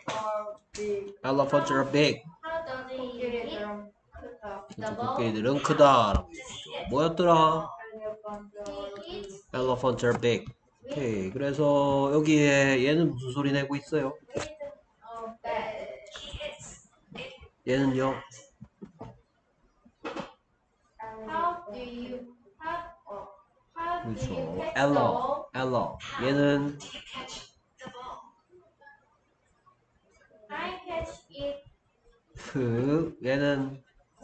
Elephants are big. 그래서 코끼리들은 크다라고 얘기했죠. 뭐였더라? Elephants are big. 오케이. 그래서 여기에 얘는 무슨 소리 내고 있어요? 얘는요? 그렇죠. 엘러. 얘는 얘는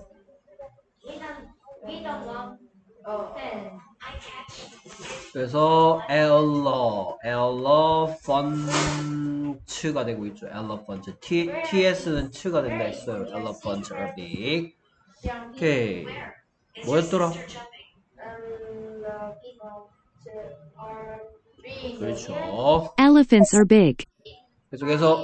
그래서 엘러펀츠가 되고 있죠. 엘러펀츠. TS는 츠가 된다 했어요. 엘러펀츠 are big. 오케이. 뭐였더라? 그렇죠. Elephants are big. 계속해서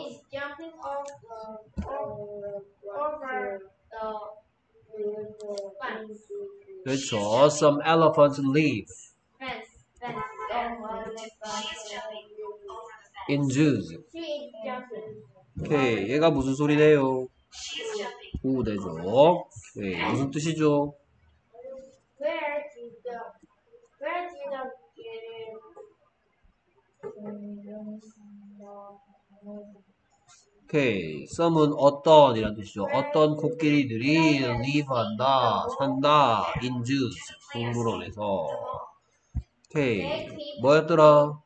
그렇죠. Some elephants live in zoos. 오케이. 얘가 무슨 소리래요? 되죠. 오케이. 무슨 뜻이죠? 오케이. some은 어떤 이란 뜻이죠. 어떤 코끼리들이 live한다, 산다, in zoos, 동물원에서. 오케이. 뭐였더라?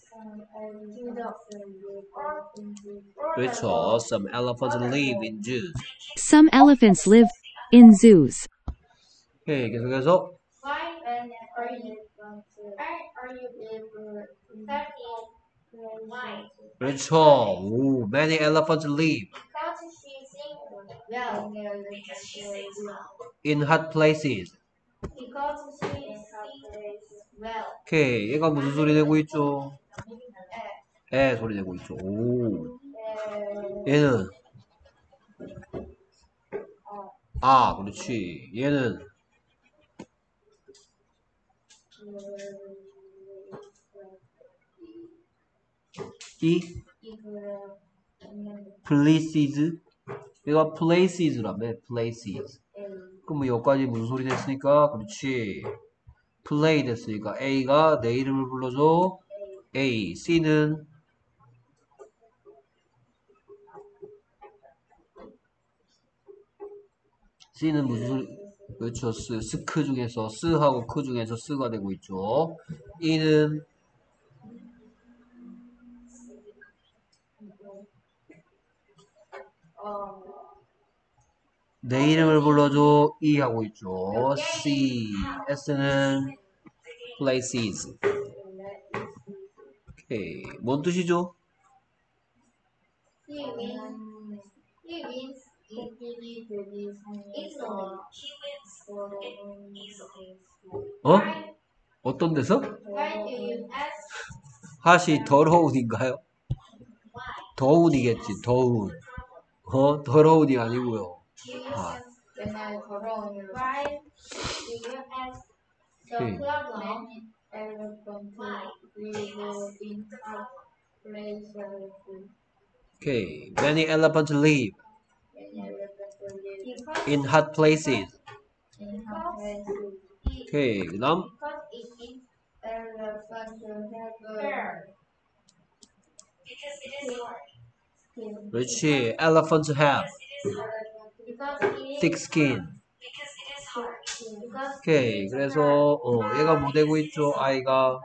그렇죠. Some elephants live in zoos. Some elephants live in zoos. 오케이. 계속해서 그렇죠. 오, many elephants live in hot places. 오케이. 얘가 무슨 소리 내고 있죠? 에 소리 내고 있죠. 오. 얘는 그렇지. 얘는 places. 얘가 places라며. places. 그럼 여기까지 무슨 소리 됐으니까? 그렇지. play 됐으니까 A가 내 이름을 불러줘. A. C는 무슨 소리? 그렇죠. 스크 중에서 스하고 크 중에서 스가 되고 있죠. E는 내 이름을 불러줘. E 하고 있죠. C. S는 places. 오케이. 뭔 뜻이죠? 어떤 데서? 핫이 더러운인가요? 더운이겠지. 더운. 더러운이 아니고요. 오케이. 오케이. Many elephants live in hot places. 오케이. 그 다음 그렇지. Elephants have thick skin. 오케이. 그래서 얘가 뭐 되고 있죠? 아이가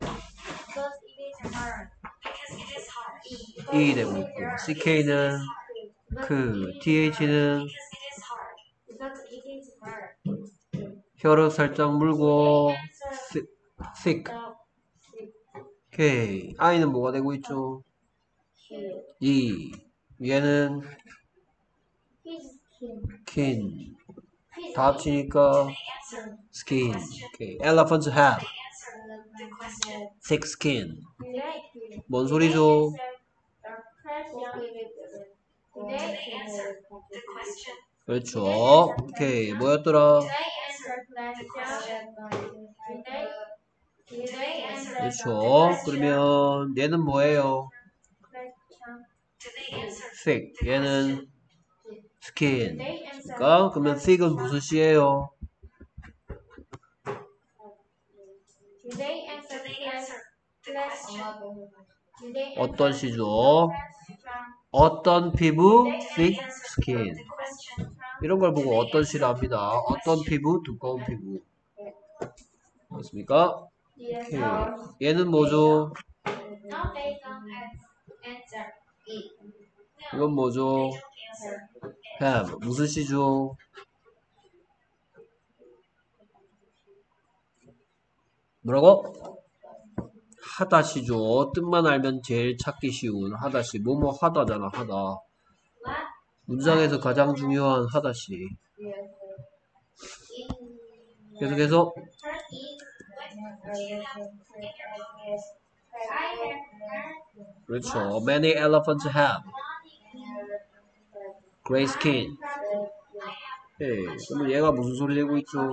E 되고 있고 CK는 TH는 혀를 살짝 물고 thick. 오케이. I는 뭐가 되고 있죠? E. 얘는 skin. 다 합치니까 skin. 오케이. Elephants have thick skin. 뭔 소리죠? 그렇죠. 오케이. 뭐였더라? 그렇죠. 그러면 얘는 뭐예요? thick. 얘는 skin. 그러면 thick은 무슨 시예요? 어떤 시죠? 어떤 피부? thick skin. 이런 걸 보고 어떤 시를 합니다. 어떤 피부? 두꺼운 피부. 맞습니까? 오케이. 얘는 뭐죠? 이건 뭐죠? have. 무슨 시죠? 뭐라고? 하다시죠. 뜻만 알면 제일 찾기 쉬운 하다시. 뭐뭐 하다잖아. 하다. 문장에서 가장 중요한 하다시. 계속해서 그렇죠. Many elephants have gray skin. 오케이. 그러면 얘가 무슨 소리 내고 있죠?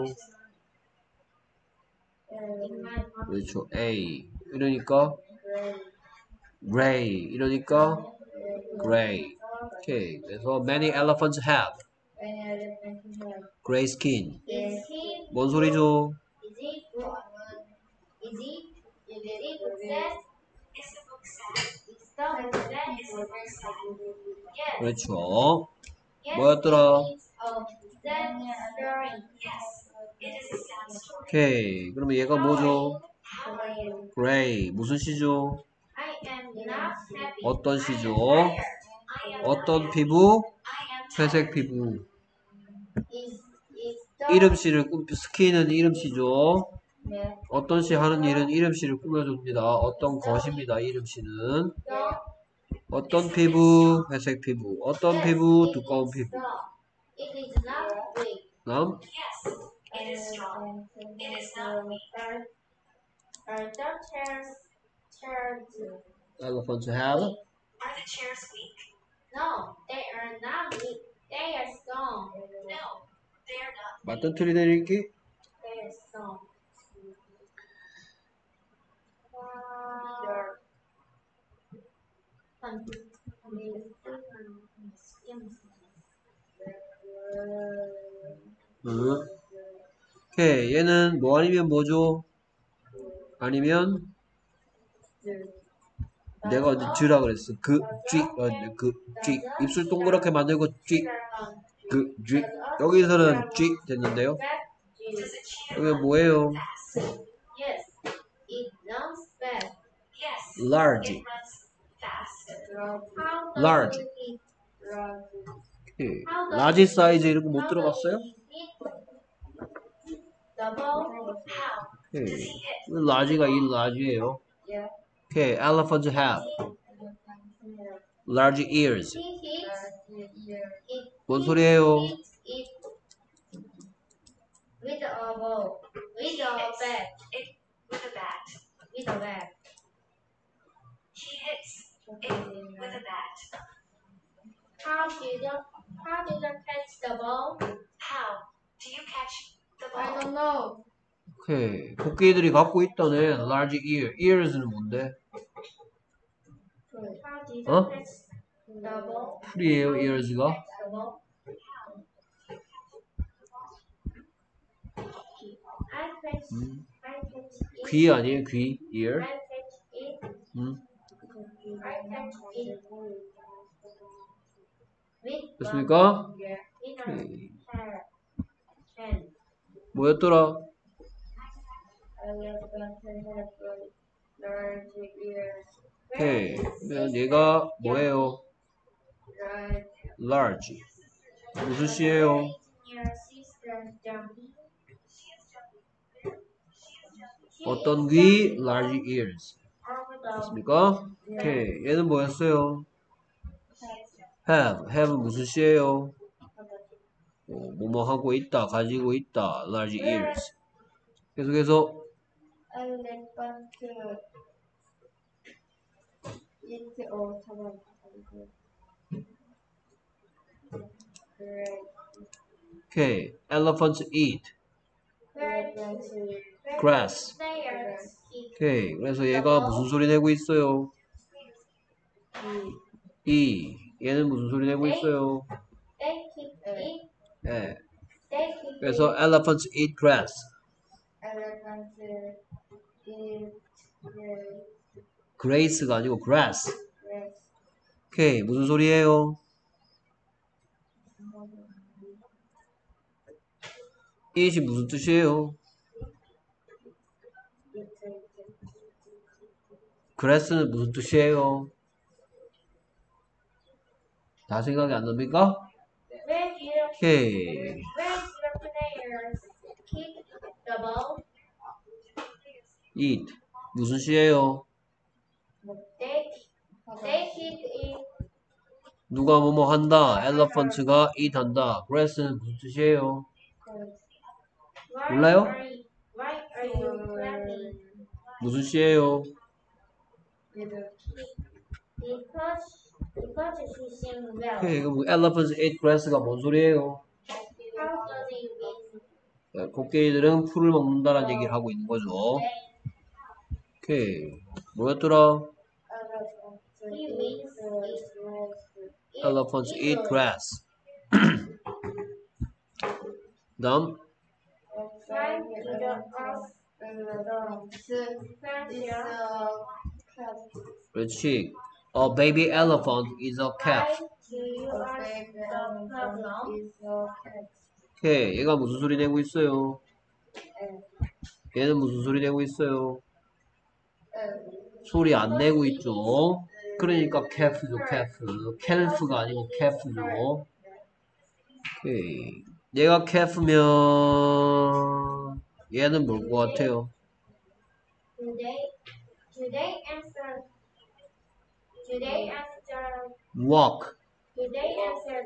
그렇죠. A. 이러니까 gray. 이러니까 gray. 오케이. 그래서 many elephants have gray skin. 뭔 소리죠? 그렇죠. 뭐였더라? 오케이. 그러면 얘가 뭐죠? gray. 무슨 시죠? 어떤 시죠? 어떤 피부? 회색 피부. 이름씨를 스킨은 이름씨죠. 어떤 시 하는 일은 이름씨를 꾸며줍니다. 어떤 것입니다. 이름씨는 어떤 피부? 회색 피부. 어떤 피부? 두꺼운 피부. 다음 elephant to have 맞던 틀이 내릴기? 오케이. 얘는 뭐 아니면 뭐죠? 아니면 내가 어제 쥐라 그랬어. 쥐. 입술 동그랗게 만들고 쥐. 쥐. 여기서는 쥐 됐는데요. 여기 뭐예요? large. large. 오케이. 라지 사이즈 이런 거 못 들어봤어요? 오케이. 라지가 이 라지예요. 오케이. elephants have large ears. 뭔 소리예요? With a ball. With a bat. With a bat. With a bat. He hits it with a bat. How did you catch the ball? How do you catch the ball? I don't know. 오케이. 코끼리들이 갖고 있다네. large ear. ears는 뭔데? How did you 어? catch the ball? 풀이에요. ears가. I catch it. 귀 아니에요? 귀. ear. I catch it. I catch it. With 됐습니까? with 오케이. hand. 뭐였더라? Large ears. 오케이. 그러면 얘가 뭐예요? large. 무슨 시예요? Your sister jumping. 어떤 귀? large ears. 됐습니까? 오케이. 얘는 뭐였어요? have. have 무슨 시예요? 뭐뭐 하고 있다, 가지고 있다. large ears. 계속해서 Elephant eat or 오케이. elephants eat grass. 오케이. 그래서 얘가 무슨 소리 내고 있어요? 얘는 무슨 소리 내고 있어요? They keep eat. 예. They keep 그래서 eat. elephants eat grass. Elephants eat grace가 아니고 grass. grass. 오케이. 무슨 소리예요? eat이 무슨 뜻이에요? grass는 무슨 뜻이에요? 다 생각이 안 납니까? 오케이. Where do the players kick the ball? eat. 무슨 시예요? They kick it. 누가 뭐뭐 한다. elephants가 eat 한다. grass는 무슨 뜻이에요? 몰라요? Why are you clapping? 무슨 시예요? Because she sings well. 오케이. 그럼 elephants eat grass가 뭔 소리예요? How does it mean? 코끼리들은 풀을 먹는다라는 얘기를 하고 있는 거죠. 오케이. 뭐였더라? He means it. elephants eat grass. 다음. Fly to the earth. 그렇지. A baby elephant is a calf. Fly to the problem. 오케이. 얘가 무슨 소리 내고 있어요? 얘는 무슨 소리 내고 있어요? 소리 안 내고 있죠. 그러니까 calf죠, calf. calf가 아니고 calf죠. 오케이. 얘가 calf면 얘는 뭘 것 같아요? Today answer walk. Today answer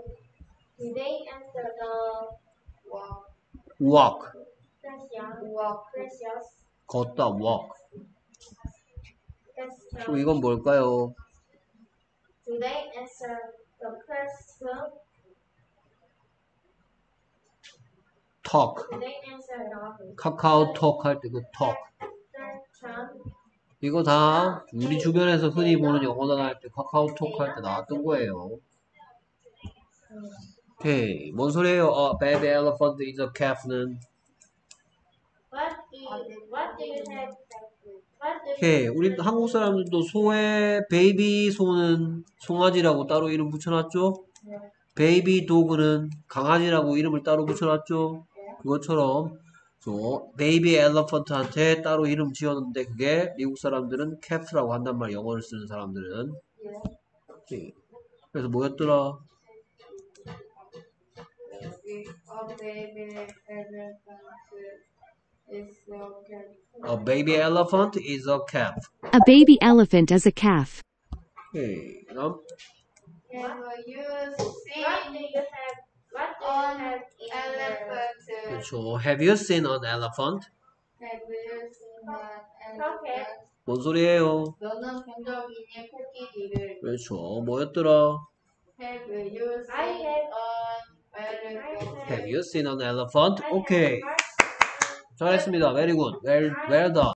the walk. precious. 걷다 walk. Question. 그럼 이건 뭘까요? Today answer the question. talk. Today answer the 카카오톡 할 때 그 talk. question. 이거 다 우리 주변에서 흔히 보는 영어 단어 할 때 카카오톡 할 때 나왔던 거예요. 오케이. 뭔 소리예요? baby elephant is a calf는. What do you have? 오케이. 우리 한국 사람들도 소의 베이비 소는 송아지라고 따로 이름 붙여놨죠? 베이비 도그는 강아지라고 이름을 따로 붙여놨죠? 그것처럼 베이비 엘러펀트한테 따로 이름 지었는데 그게 미국 사람들은 calf라고 한단 말이야. 영어를 쓰는 사람들은. 오케이. 그래서 뭐였더라? A baby elephant is a calf. A baby elephant is a calf. 오케이. 그다음 What do you have in elephant? 그렇죠. Have you seen an elephant? Have you seen an elephant? 뭔 소리예요? 너는 본 적 있니 코끼리를? 그렇죠. 뭐였더라? Have you seen I have- an elephant? Have you seen an elephant? 오케이. 잘했습니다. Very good. Well done.